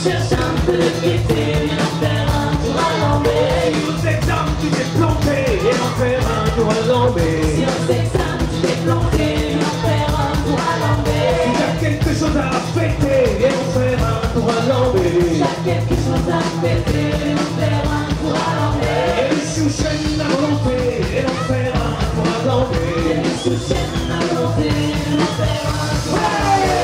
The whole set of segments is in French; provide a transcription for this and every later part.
cherches un peu de gaieté, viens faire un tour à l'envers. Si aux examens tu t'es planté, et en faire un tour à l'envers. Si aux examens tu t'es planté, viens faire un tour à l'envers. Si t'as quelque chose à fêter, et en faire un tour à l'envers. T'as quelque chose à fêter, viens faire un tour à l'envers. Et les sous-chaînes à volonté, et en faire un tour à l'envers. Et les sous-chaînes à volonté, viens faire un tour à l'envers.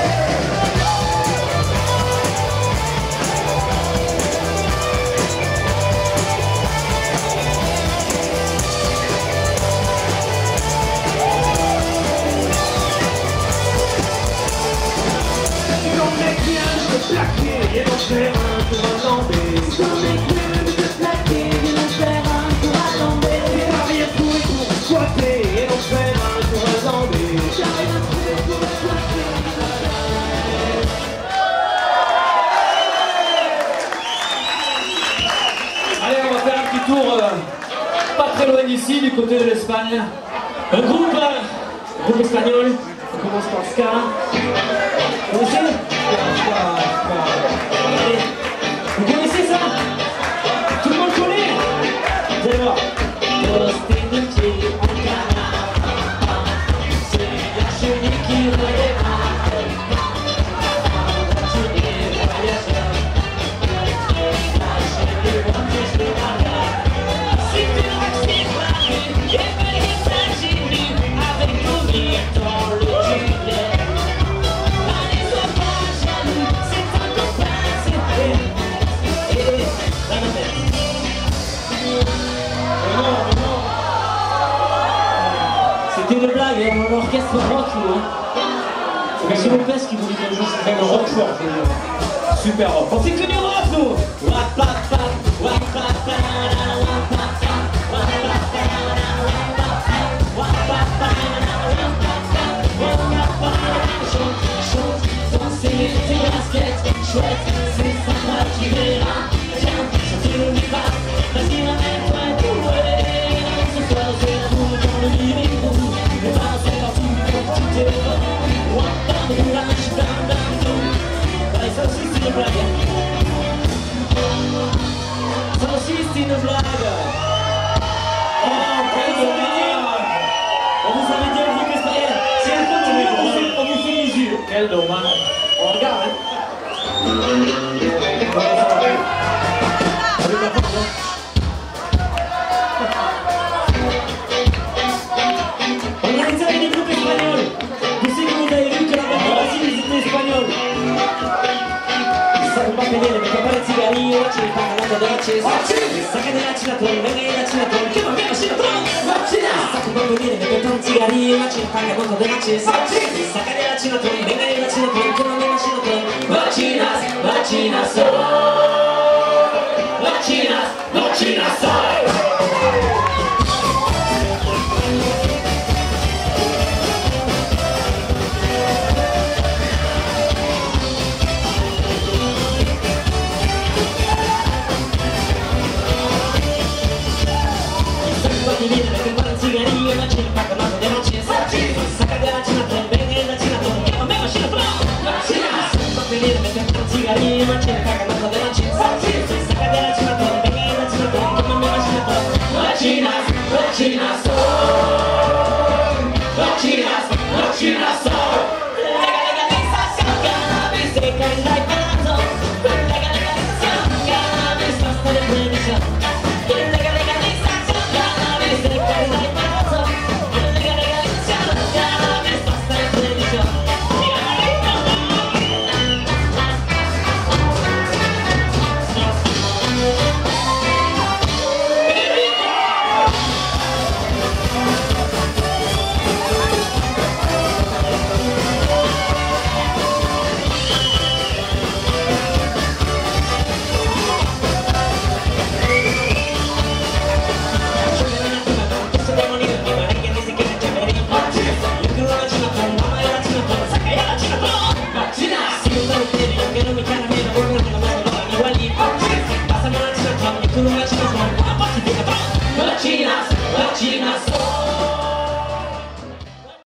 Et on faire un tour à l'envers. Si on est plus de plaquer, viens faire un tour à l'envers. Et l'arrière-tour est pour squatter, et on faire un tour à l'envers. L'arrière-tour est pour squatter. Allez, on va faire un petit tour pas très loin d'ici, du côté de l'Espagne. Un groupe espagnol. On commence par Ska. Vous connaissez? Allez. Vous connaissez ça? Tout le monde connaît? Vous allez voir. Poster de pied en canard. C'est la chenille qui redémarre. Voiture des voyageurs. Lâchez les voitures sur la gare. Si tu restes marqué, et veuillez s'agir avec ton lit dans le tunnel. Allez, sois pas jaloux, c'est un copain, c'est vrai. C'était une blague, hein, l'orchestre rock, nous. Hein. C'est mon père qui voulait qu'un jour je fasse un rock fort. Super rock. On s'est tenu au rock, nous. Chante, danser tes baskets, chouette, c'est sympa, tu verras. Tiens, chanter le viva, vas-y, ramène-toi tout, ouais. Ce soir, c'est l'amour dans le living room. Les bars, c'est partout, quand tu t'es devant. Ouais, ça aussi, c'est une blague. Ça aussi, c'est une blague. Oh, on vous avait dit un truc espagnol. Si elle continue, on vous fait les yeux. Quel dommage. On regarde, hein. On a été avec des groupes espagnols. Je sais que vous avez vu que la bande de ils étaient espagnols. Ça ne peut pas payer les mecs pas les cigarillos, tu les pagas la de noche. Saca de la chinatón, venga de la chinatón, que no vea chinatón. Ça ne peut pas payer les mecs pas les cigarillos, tu les pagas la de noche. Saca de la chinatón, venga de la chinatón, que no vea chinatón. Vacinas, vacinas, vacinas, vacinas, Vacinas, vacinas.